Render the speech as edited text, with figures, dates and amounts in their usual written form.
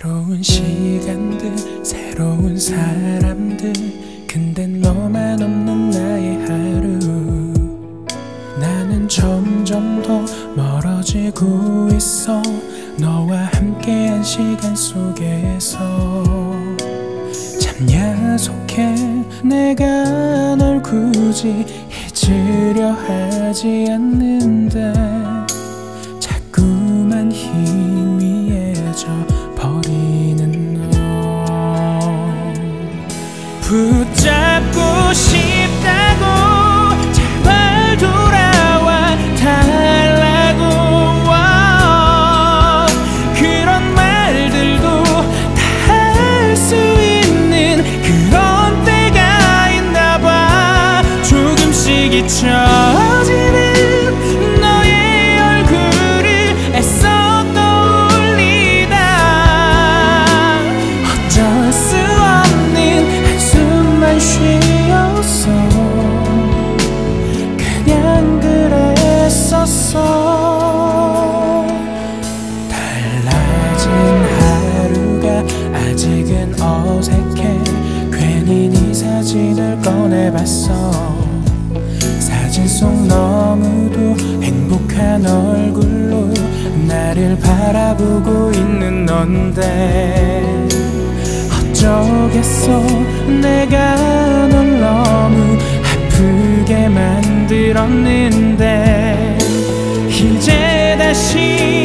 새로운 시간들, 새로운 사람들, 근데 너만 없는 나의 하루. 나는 점점 더 멀어지고 있어, 너와 함께한 시간 속에서. 참 야속해, 내가 널 굳이 잊으려 하지 않는데 자꾸만 희미해져 버리는 너. 붙잡고 싶다고 제발 돌아와 달라고. 그런 말들도 다 할 수 있는 그런 때가 있나봐. 조금씩 잊혀지는 너의 얼굴을 애써 떠올리다 어쩔 수 없는 한숨만 쉬었어. 그냥 그랬었어. 달라진 하루가 아직은 어색해. 괜히 네 사진을 꺼내봤어. 사진 속 너무도 행복한 얼굴로 나를 바라보고 있는 넌데 어쩌겠어. 내가 널 너무 아프게 만들었는데 이제 다시